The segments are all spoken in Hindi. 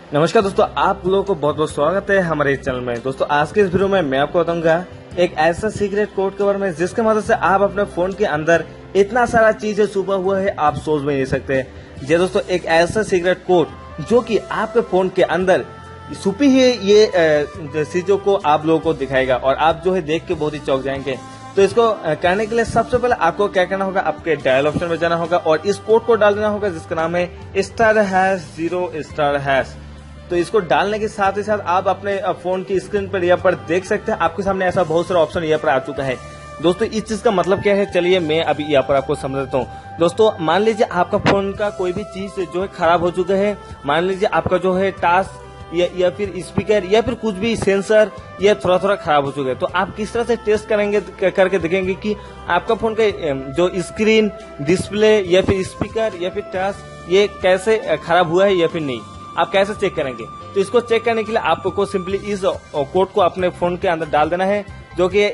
नमस्कार दोस्तों, आप लोगों को बहुत बहुत स्वागत है हमारे इस चैनल में। दोस्तों आज के इस वीडियो में मैं आपको बताऊंगा एक ऐसा सीक्रेट कोड के बारे में जिसके मदद से आप अपने फोन के अंदर इतना सारा चीजें छुपा हुआ है आप सोच भी नहीं सकते। जी दोस्तों, एक ऐसा सीक्रेट कोड जो कि आपके फोन के अंदर छुपी है ये चीजों को आप लोगों को दिखाएगा और आप जो है देख के बहुत ही चौंक जाएंगे। तो इसको करने के लिए सबसे पहले आपको क्या करना होगा, आपके डायल ऑप्शन में जाना होगा और इस कोड को डाल देना होगा जिसका नाम है *#0*#। तो इसको डालने के साथ ही साथ आप अपने फोन की स्क्रीन पर यहाँ पर देख सकते हैं, आपके सामने ऐसा बहुत सारा ऑप्शन यहाँ पर आ चुका है। दोस्तों इस चीज का मतलब क्या है, चलिए मैं अभी यहाँ पर आपको समझ देता हूँ। दोस्तों मान लीजिए आपका फोन का कोई भी चीज जो है खराब हो चुका है, मान लीजिए आपका जो है टाच या फिर स्पीकर या फिर कुछ भी सेंसर ये थोड़ा थोड़ा खराब हो चुका है, तो आप किस तरह से टेस्ट करेंगे करके देखेंगे कि आपका फोन का जो स्क्रीन, डिस्प्ले या फिर स्पीकर या फिर टच ये कैसे खराब हुआ है या फिर नहीं, आप कैसे चेक करेंगे। तो इसको चेक करने के लिए आपको सिंपली इस कोड को अपने फोन के अंदर डाल देना है जो कि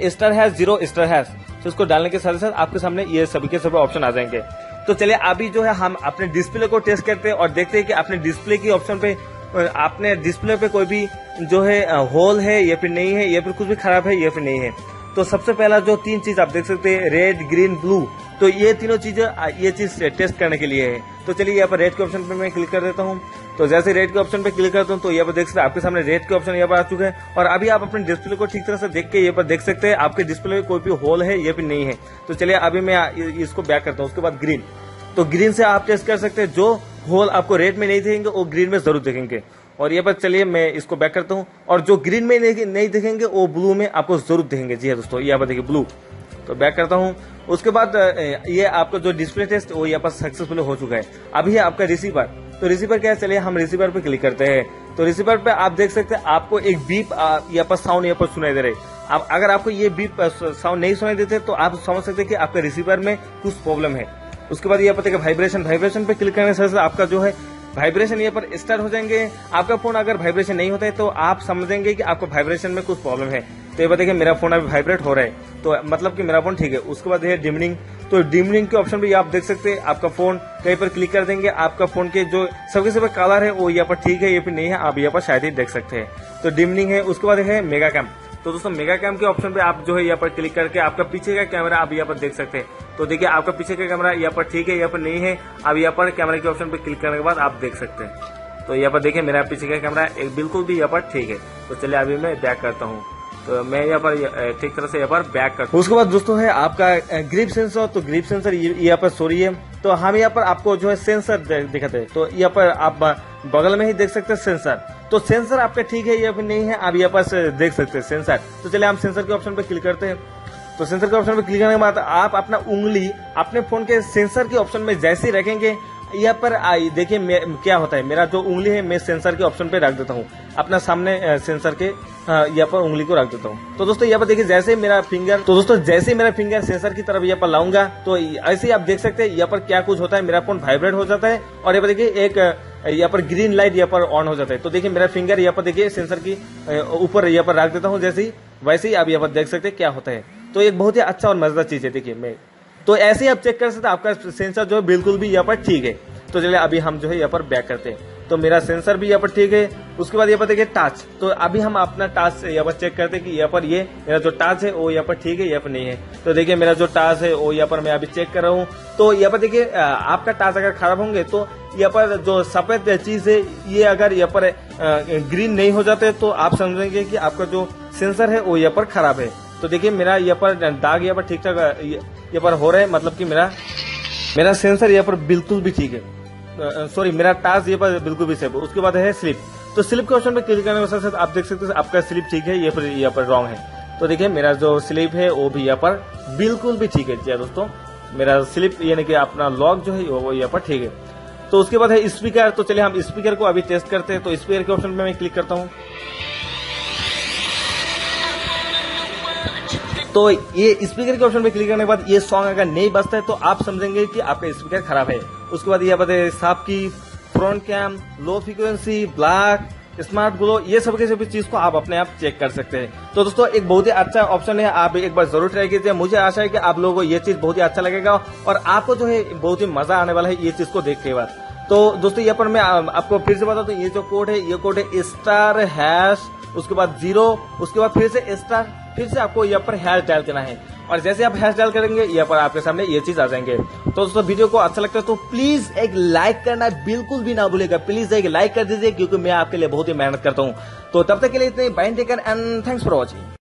*#0*#। तो इसको डालने के साथ साथ आपके सामने ये सभी के सभी ऑप्शन आ जाएंगे। तो चलिए अभी जो है हम अपने डिस्प्ले को टेस्ट करते हैं और देखते हैं कि अपने डिस्प्ले की ऑप्शन पे आपने डिस्प्ले पे कोई भी जो है होल है या फिर नहीं है या फिर कुछ भी खराब है या फिर नहीं है। तो सबसे पहला जो तीन चीज आप देख सकते हैं, रेड, ग्रीन, ब्लू, तो ये तीनों चीजें ये चीज टेस्ट करने के लिए है। तो चलिए यहाँ पर रेड के ऑप्शन पे मैं क्लिक कर देता हूँ। तो जैसे रेड के ऑप्शन पे क्लिक करता हूँ तो यहाँ पर देख सकते हैं आपके सामने रेड के ऑप्शन यहाँ पर आ चुके हैं और अभी आप अपने डिस्प्ले को ठीक तरह से देख के यहाँ पर देख सकते हैं आपके डिस्प्ले में कोई भी होल है या फिर नहीं है। तो चलिए अभी मैं इसको बैक करता हूँ। उसके बाद ग्रीन, तो ग्रीन से आप टेस्ट कर सकते हैं, जो होल आपको रेड में नहीं दिखेंगे वो ग्रीन में जरूर दिखेंगे। और ये पर चलिए मैं इसको बैक करता हूँ और जो ग्रीन में नहीं दिखेंगे वो ब्लू में आपको जरूर दिखेंगे। जी है दोस्तों, यहाँ पर देखिए ब्लू, तो बैक करता हूँ। उसके बाद ये आपका जो डिस्प्ले टेस्ट वो यहाँ पर सक्सेसफुल हो चुका है। अभी है आपका रिसीवर, तो रिसीवर क्या है, चलिए हम रिसीवर पे क्लिक करते हैं। तो रिसीवर पे आप देख सकते हैं आपको एक बीप यहाँ पर साउंड यहाँ पर सुनाई दे रहे। अब अगर आपको ये बीप साउंड नहीं सुनाई देते तो आप समझ सकते हैं कि आपके रिसीवर में कुछ प्रॉब्लम है। उसके बाद यहाँ पर देखिए वाइब्रेशन पे क्लिक करने से आपका जो है वाइब्रेशन यहाँ पर स्टार्ट हो जाएंगे। आपका फोन अगर वाइब्रेशन नहीं होता है तो आप समझेंगे कि आपको वाइब्रेशन में कुछ प्रॉब्लम है। तो ये देखिए मेरा फोन अभी वाइब्रेट हो रहा है, तो मतलब कि मेरा फोन ठीक है। उसके बाद है डिमनिंग, तो डिमनिंग के ऑप्शन भी आप देख सकते हैं, आपका फोन कहीं पर क्लिक कर देंगे, आपका फोन के जो सबके सब कलर है वो यहाँ पर ठीक है या फिर नहीं है, आप यहाँ पर शायद ही देख सकते हैं। तो डिमनिंग है। उसके बाद है मेगा कैम, तो दोस्तों मेगा कैम के ऑप्शन पे आप जो है यहाँ पर क्लिक करके आपका पीछे का कैमरा आप यहाँ पर देख सकते हैं। तो देखिए आपका पीछे का कैमरा यहाँ पर ठीक है, यहाँ पर नहीं है, आप यहाँ पर कैमरा के ऑप्शन पे क्लिक करने के बाद आप देख सकते हैं। तो यहाँ पर देखिए मेरा पीछे का कैमरा एक बिल्कुल भी यहाँ पर ठीक है। तो चलिए अभी मैं बैक करता हूँ, तो मैं यहाँ पर ठीक तरह से यहाँ पर बैक करता हूँ। उसके बाद दोस्तों है आपका ग्रिप सेंसर, तो ग्रिप सेंसर यहाँ पर सॉरी है, तो हम यहाँ पर आपको जो है सेंसर दिखाते हैं। तो यहाँ पर आप बगल में ही देख सकते हैं सेंसर, तो सेंसर आपका ठीक है या फिर नहीं है, आप यहाँ पर देख सकते हैं सेंसर। तो चलिए हम सेंसर के ऑप्शन पे क्लिक करते हैं। तो सेंसर के ऑप्शन पे क्लिक करने के बाद आप अपना उंगली अपने फोन के सेंसर के ऑप्शन में जैसे ही रखेंगे, यहाँ पर देखिए क्या होता है, मेरा जो उंगली है मैं सेंसर के ऑप्शन पे रख देता हूँ, अपना सामने सेंसर के यहाँ पर उंगली को रख देता हूँ। तो दोस्तों यहाँ पर देखिए जैसे मेरा फिंगर सेंसर की तरफ यहाँ पर लाऊंगा तो ऐसे ही आप देख सकते हैं यहाँ पर क्या कुछ होता है, मेरा फोन वाइब्रेट हो जाता है और यहाँ पर देखिए एक यहाँ पर ग्रीन लाइट यहाँ पर ऑन हो जाता है। तो देखिए मेरा फिंगर यहाँ पर देखिए सेंसर की ऊपर यहाँ पर रख देता हूँ, जैसे ही वैसे ही आप यहाँ पर देख सकते हैं क्या होता है। तो एक बहुत ही अच्छा और मजेदार चीज है। देखिए मैं तो ऐसे ही आप चेक कर सकते हैं आपका सेंसर जो है बिल्कुल भी यहाँ पर ठीक है। तो चलिए अभी हम जो है यहाँ पर बैक करते हैं, तो मेरा सेंसर भी यहाँ पर ठीक है। उसके बाद यहाँ पर देखिए टच, तो अभी हम अपना टच यहाँ पर चेक करते हैं कि यहाँ पर ये मेरा जो टच है वो यहाँ पर ठीक है या फिर नहीं है। तो देखिए मेरा जो टच है वो यहाँ पर मैं अभी चेक कर रहा हूँ। तो यहाँ पर देखिए आपका टच अगर खराब होंगे तो यहाँ पर जो सफेद चीज है ये अगर यहाँ पर ग्रीन नहीं हो जाते तो आप समझेंगे कि आपका जो सेंसर है वो यहाँ पर खराब है। तो देखिए मेरा यहाँ पर दाग यहाँ पर ठीक ठाक यहाँ पर हो रहा है, मतलब कि मेरा सेंसर यहाँ पर बिल्कुल भी ठीक है, सॉरी मेरा टास्क ये पर बिल्कुल भी सेफ है। उसके बाद है स्लिप, तो स्लिप के ऑप्शन पे क्लिक करने के साथ आप देख सकते हैं आपका स्लिप ठीक है या फिर यहाँ पर रॉन्ग है। तो देखिए मेरा जो स्लिप है वो भी यहाँ पर बिल्कुल भी ठीक है। जी दोस्तों, मेरा स्लिप यानी कि अपना लॉक जो है वो यहाँ पर ठीक है। तो उसके बाद है स्पीकर, तो चलिए हम स्पीकर को अभी टेस्ट करते हैं। तो स्पीकर के ऑप्शन पे मैं क्लिक करता हूँ, तो ये स्पीकर के ऑप्शन पे क्लिक करने के बाद ये सॉन्ग अगर नहीं बजता है तो आप समझेंगे कि आपका स्पीकर खराब है। उसके बाद ये बताए साफ की, front cam, low frequency, black, smart glow, ये सब के सभी चीज को आप अपने आप चेक कर सकते हैं। तो दोस्तों एक बहुत ही अच्छा ऑप्शन है, आप एक बार जरूर ट्राई कीजिए। मुझे आशा है कि आप लोगों को ये चीज बहुत ही अच्छा लगेगा और आपको जो है बहुत ही मजा आने वाला है ये चीज को देख के बाद। तो दोस्तों यहाँ पर मैं आपको फिर से बता दूं, ये जो कोड है, ये कोड है स्टार हैश, उसके बाद 0, उसके बाद फिर से स्टार, फिर से आपको यहाँ पर हैश डायल करना है। और जैसे आप हैश डायल करेंगे यहाँ पर आपके सामने ये चीज आ जाएंगे। तो दोस्तों वीडियो को अच्छा लगता है तो प्लीज एक लाइक करना बिल्कुल भी ना भूलेगा, प्लीज एक लाइक कर दीजिए, क्योंकि मैं आपके लिए बहुत ही मेहनत करता हूँ। तो तब तक के लिए इतने, bye take care and thanks for watching.